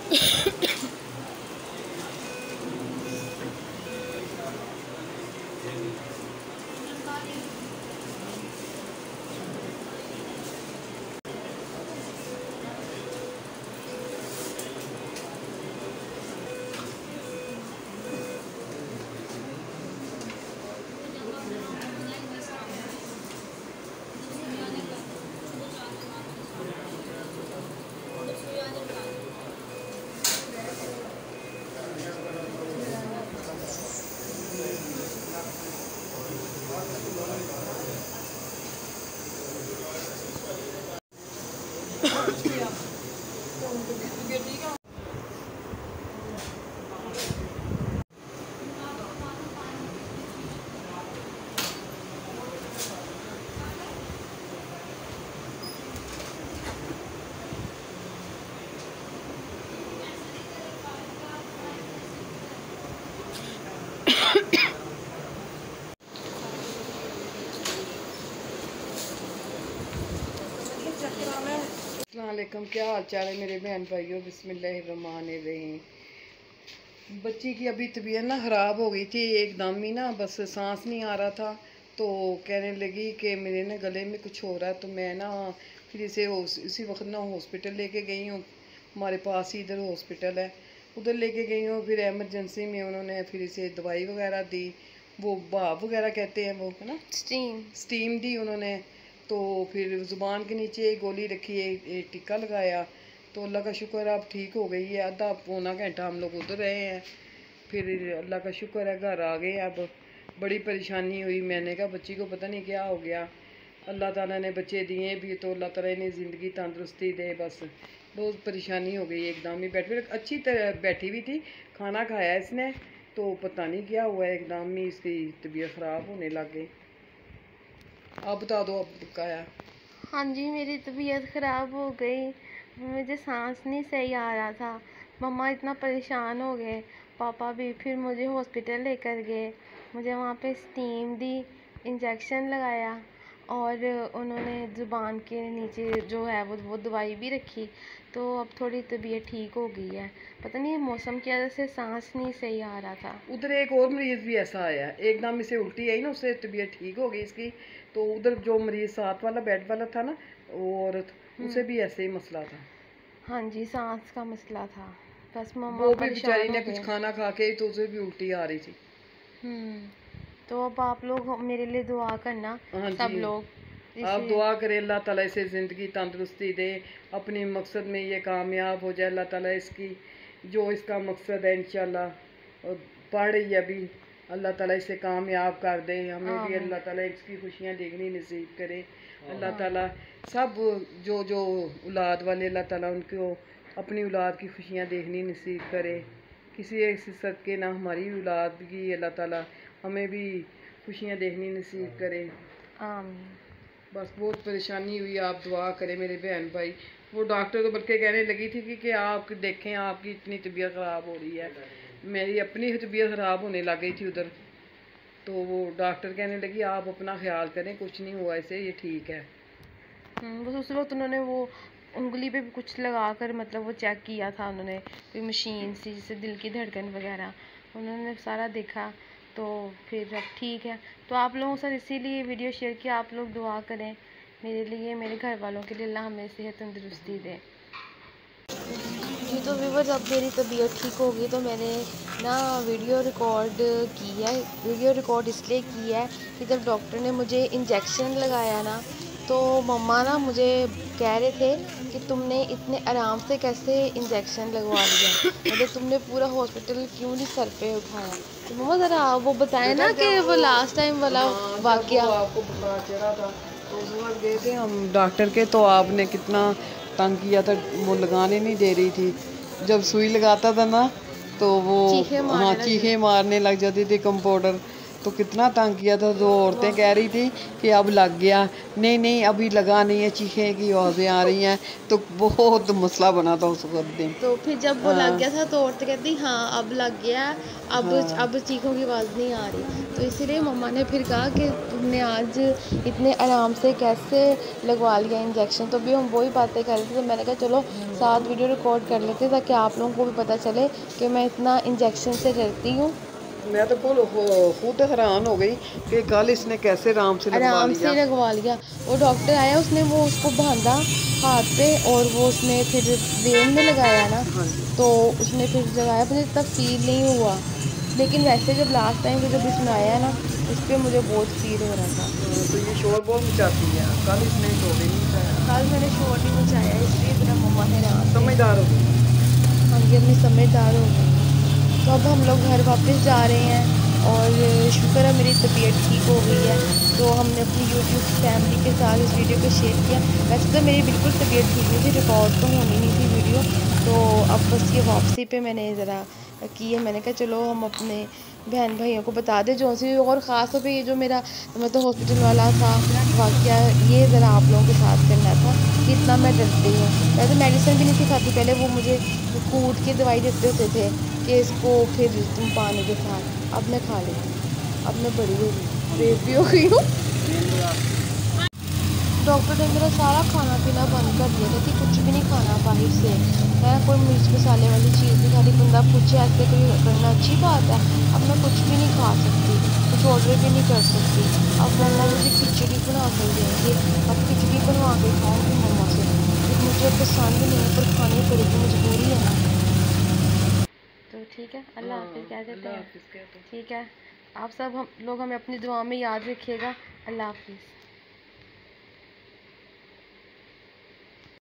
अस्सलामुअलैकुम, क्या हाल चाल है मेरे बहन भाइयों। बिस्मिल्लाहिर्रहमानिर्रहीम। बच्ची की अभी तबीयत ना ख़राब हो गई थी एकदम ही ना, बस सांस नहीं आ रहा था। तो कहने लगी कि मेरे ना गले में कुछ हो रहा है। तो मैं ना फिर इसे इसी वक्त ना हॉस्पिटल लेके गई हूँ। हमारे पास ही इधर हॉस्पिटल है, उधर लेके गई हूँ। फिर एमरजेंसी में उन्होंने फिर इसे दवाई वगैरह दी, वो भाप वगैरह कहते हैं वो, है ना, स्टीम दी उन्होंने। तो फिर ज़ुबान के नीचे एक गोली रखी है, एक टिक्का लगाया। तो अल्लाह का शुक्र है अब ठीक हो गई है। आधा पौना घंटा हम लोग उधर रहे हैं, फिर अल्लाह का शुक्र है घर आ गए। अब बड़ी परेशानी हुई, मैंने कहा बच्ची को पता नहीं क्या हो गया। अल्लाह ताला ने बच्चे दिए भी तो अल्लाह ताला ने ज़िंदगी तंदुरुस्ती दे। बस बहुत परेशानी हो गई एकदम ही। फिर अच्छी तरह बैठी हुई थी, खाना खाया इसने, तो पता नहीं क्या हुआ एकदम ही इसकी तबीयत ख़राब होने लग गई। आप बता दो अब क्या है। हाँ जी, मेरी तबीयत ख़राब हो गई। मुझे सांस नहीं सही आ रहा था। मम्मा इतना परेशान हो गए, पापा भी। फिर मुझे हॉस्पिटल लेकर गए, मुझे वहाँ पे स्टीम दी, इंजेक्शन लगाया और उन्होंने ज़ुबान के नीचे जो है वो दवाई भी रखी। तो अब थोड़ी तबीयत ठीक हो गई है। पता नहीं मौसम की वजह से सांस नहीं सही आ रहा था। उधर एक और मरीज़ भी ऐसा आया, एकदम इसे उल्टी आई ना, उससे तबीयत ठीक हो गई इसकी। तो उधर जो मरीज़ साथ वाला बेड वाला था ना, वो औरत, उसे भी ऐसे ही मसला था। हाँ जी, सांस का मसला था। बस मम्मा वो भी परेशान बेचारी हो ने गए। कुछ खाना खा के तो उसे भी उल्टी आ रही थी। तो अब आप लोग मेरे लिए दुआ करना, हाँ सब जी, लोग। आप इसे दुआ करें अल्लाह ताला इसे ज़िंदगी तंदुरुस्ती दे, अपने मकसद में ये कामयाब हो जाए। अल्लाह ताला इसकी जो इसका मकसद है इंशाल्लाह, और पढ़ रही है अभी, अल्लाह ताला इसे कामयाब कर दे। हमें भी आमीन। अल्लाह ताला इसकी खुशियाँ देखनी नसीब करे। अल्लाह ताला सब जो जो औलाद वाले, अल्लाह ताला उनको अपनी औलाद की खुशियाँ देखनी नसीब करे। किसी एक सदके ना हमारी औलाद की अल्लाह ताला हमें भी खुशियाँ देखनी नसीब करे। आमीन। बस बहुत परेशानी हुई, आप दुआ करें मेरे बहन भाई। वो डॉक्टर तो बल्कि कहने लगी थी कि आप देखें आपकी इतनी तबीयत ख़राब हो रही है। मेरी अपनी तबीयत ख़राब होने लग गई थी उधर। तो वो डॉक्टर कहने लगी आप अपना ख्याल करें, कुछ नहीं हुआ इसे, ये ठीक है। बस उस वक्त उन्होंने वो उंगली पे भी कुछ लगा कर, मतलब वो चेक किया था उन्होंने, कोई मशीन सी जिससे दिल की धड़कन वगैरह उन्होंने सारा देखा। तो फिर अब ठीक है। तो आप लोगों से इसीलिए वीडियो शेयर किया, आप लोग दुआ करें मेरे लिए, मेरे घर वालों के लिए, अल्लाह हमें सेहत तंदुरुस्ती दे। जी तो व्यूअर्स, अब मेरी तबीयत ठीक होगी तो मैंने ना वीडियो रिकॉर्ड की है। वीडियो रिकॉर्ड इसलिए की है कि जब डॉक्टर ने मुझे इंजेक्शन लगाया ना, तो मम्मा ना मुझे कह रहे थे कि तुमने इतने आराम से कैसे इंजेक्शन लगवा लिया, मतलब तुमने पूरा हॉस्पिटल क्यों नहीं सर पे उठाया। तो मम्मा ज़रा आप वो बताएं ना कि वो लास्ट टाइम वाला वाकया। आपको बुखार चढ़ा था तो उस वक्त गए थे हम डॉक्टर के, तो आपने कितना तंग किया था। वो लगाने नहीं दे रही थी, जब सुई लगाता था ना तो वो चीखे हाँ मारने लगे। चीखे मारने लग जाती थी कंपाउंडर। तो कितना तंग किया था। तो औरतें कह रही थी कि अब लग गया, नहीं नहीं अभी लगा नहीं है, चीखें की आवाज़ें आ रही हैं। तो बहुत मसला बना था उस वक्त दिन। तो फिर जब वो लग हाँ गया था तो औरतें कहती हाँ अब लग गया, हाँ अब चीखों की आवाज़ नहीं आ रही। तो इसीलिए मम्मा ने फिर कहा कि तुमने आज इतने आराम से कैसे लगवा लिया इंजेक्शन। तो भी हम वही बातें कर रहे थे, तो मैंने कहा चलो साथ वीडियो रिकॉर्ड कर लेते ताकि आप लोगों को भी पता चले कि मैं इतना इंजेक्शन से डरती हूँ। मैं तो खुद हैरान हो गई कि कल इसने कैसे आराम से लगवा आराम से लिया। लगवा लिया। वो डॉक्टर आया, उसने वो उसको बांधा हाथ पे और वो उसने फिर वेन में लगाया ना, हाँ जी। तो उसने फिर लगाया, मुझे इतना फील नहीं हुआ। लेकिन वैसे जब लास्ट टाइम जब इसमें आया है ना, उस पर मुझे बहुत फील हो रहा था। तो ये शोर बहुत मचाती है, कल इसने शोर ही नहीं मचाया। कल मैंने शोर नहीं मचाया, इसलिए मेरा मम्मा हैरान थे। समझदार हो गई। हाँ जी, अपनी समझदार हो गई। तो अब हम लोग घर वापस जा रहे हैं और शुक्र है मेरी तबीयत ठीक हो गई है। तो हमने अपनी यूट्यूब फैमिली के साथ इस वीडियो को शेयर किया। वैसे तो मेरी बिल्कुल तबीयत ठीक नहीं थी, रिकॉर्ड तो होनी नहीं थी वीडियो। तो अब बस ये वापसी पे मैंने ज़रा की है, मैंने कहा चलो हम अपने बहन भाइयों को बता दें जो सी। और ख़ास तौर पे ये जो मेरा मतलब हॉस्पिटल वाला था वाक़या, ये ज़रा आप लोगों के साथ करना था कि इतना मैं डरती हूँ। वैसे मेडिसिन भी नहीं थी खाती, पहले वो मुझे कूट के दवाई देते होते थे कि इसको फिर तुम पानी के साथ। अब मैं खा लेती हूँ, अब मैं बड़ी हो गई, बेबी हो गई हूँ। डॉक्टर ने मेरा सारा खाना पीना बंद कर दिया था कि कुछ भी नहीं खाना बाहर से, है कोई मिर्च मसाले वाली चीज़ नहीं खानी। बंदा पूछे ऐसे कोई करना अच्छी बात है। अब मैं कुछ भी नहीं खा सकती, कुछ ऑर्डर भी नहीं कर सकती। अब मम्मा मुझे खिचड़ी बना कर देंगे, अब खिचड़ी बनवा के खाऊंगी मम्मा से। फिर मुझे पसंद नहीं है पर खानी पड़ेगी, मजबूरी है ना। तो ठीक है, अल्लाह हाफिज़ कह देते अल्लाह हैं। हाफिज़ कहते हैं। ठीक है, आप सब हम लोग हमें अपनी दुआ में याद रखिएगा। अल्लाह हाफिज़।